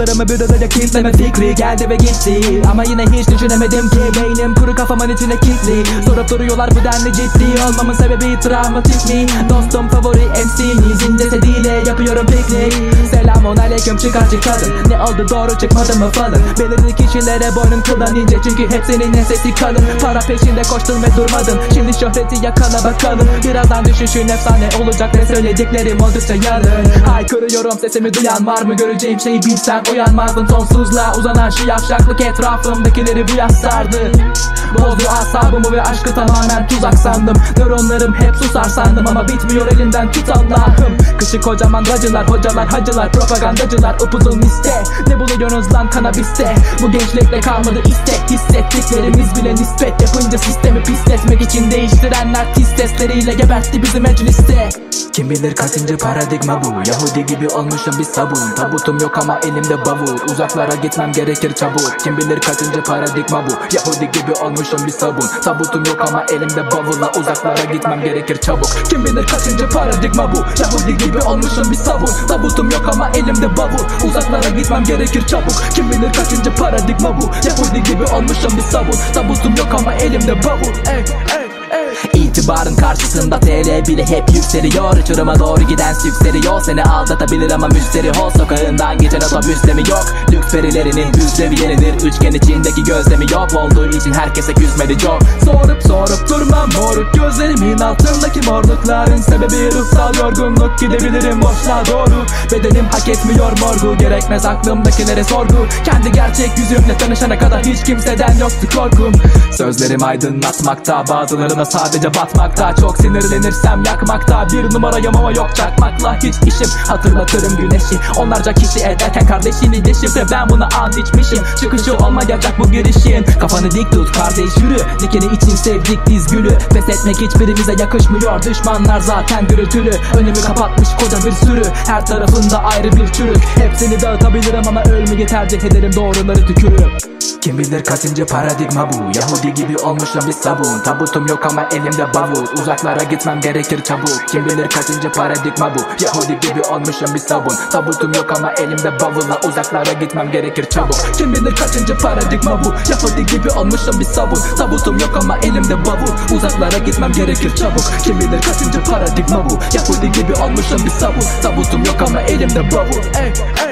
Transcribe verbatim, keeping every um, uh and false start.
Duygularımı bir araya kilitleme fikri geldi ve gitti. Ama yine hiç düşünemedim ki beynim kuru kafamın içine kilitli. Sorup duruyorlar bu denli ciddi olmamın sebebi travmatik mi? Dostum favori M C'niz ince sediyle yapıyorum piknik. Selamun aleyküm çıkarcı kadın, ne oldu doğru çıkmadı mı falan? Belirli kişilere boynun kıldan ince çünkü hepsinin sesi kalın. Para peşinde koştun ve durmadın, şimdi şöhreti yakala bakalım. Birazdan düşüşün efsane olacak ve söylediklerim oldukça yalın. Haykırıyorum sesimi duyan var mı? Göreceğim şeyi bilsem uyanmazdım. Sonsuzluğa uzanan şu yavşaklık etrafımdakileri bu yaz sardı. Bozdu asabımı ve aşkı tamamen tuzak sandım. Nöronlarım hep susar sandım ama bitmiyor elinden tut Allah'ım. Kışı kocaman racılar, hocalar, hacılar, propagandacılar, upuzun liste. Ne buluyorsunuz lan kanabiste? Bu gençlikle kalmadı istek. Hissettiklerimiz bile nispet yapınca sistemi pisletmek için değiştirenler tiz sesleriyle gebertti bizi mecliste. Kim bilir kaçıncı paradigma bu? Yahudi gibi olmuşum bir sabun. Tabutum yok ama elimde bavul. Uzaklara gitmem gerekir çabuk. Kim bilir kaçıncı paradigma bu? Yahudi gibi olmuşum bir sabun. Tabutum yok ama elimde bavulla. Uzaklara gitmem gerekir çabuk. Kim bilir kaçıncı paradigma bu? Yahudi gibi olmuşum bir sabun. Tabutum yok ama elimde bavul. Uzaklara gitmem gerekir çabuk. Kim bilir kaçıncı paradigma bu? Yahudi gibi olmuşum bir sabun. Tabutum yok ama elimde bavul. Ey ey İtibarın karşısında T L bile hep yükseliyor. Uçuruma doğru giden sükseriyor. Seni aldatabilir ama müşteri ol. Sokağından geçen otobüste mi yok? Lüks perilerinin hüsrevi yenidir. Üçgen içindeki gözlemi yok olduğu için herkese küsmedi çok. Sorup sorup durmam moruk. Gözlerimin altındaki morlukların sebebi ruhsal yorgunluk. Gidebilirim boşluğa doğru. Bedenim hak etmiyor morgu. Gerekmez aklımdakilere sorgu. Kendi gerçek yüzümle tanışana kadar hiç kimseden yoktu korkum. Sözlerim aydınlatmakta, bazılarına sadece batmakta. Çok sinirlenirsem yakmakta. Bir numarayım ama yok çakmakla hiç işim. Hatırlatırım güneşi onlarca kişi ederken kardeşini deşifre. Ben bunu an içmişim. Çıkışı olmayacak bu girişin. Kafanı dik tut kardeş yürü. Dikeni için sevdik biz gülü. Pes etmek hiçbirimize yakışmıyor. Düşmanlar zaten gürültülü. Önümü kapatmış koca bir sürü. Her tarafında ayrı bir çürük. Hepsini dağıtabilirim ama ölmeyi tercih ederim. Doğruları tükürüp. Kim bilir kaçıncı paradigma bu? Yahudi gibi olmuşum bir sabun. Tabutum yok ama elimde bavul. Uzaklara gitmem gerekir çabuk. Kim bilir kaçıncı paradigma bu? Yahudi gibi olmuşum bir sabun. Tabutum yok ama elimde bavulla. Uzaklara gitmem gerekir çabuk. Kim bilir kaçıncı paradigma bu? Yahudi gibi olmuşum bir sabun. Tabutum yok ama elimde bavul. Uzaklara gitmem gerekir çabuk. Kim bilir kaçıncı paradigma bu? Yahudi gibi olmuşum bir sabun. Tabutum yok ama elimde bavul. Ey ey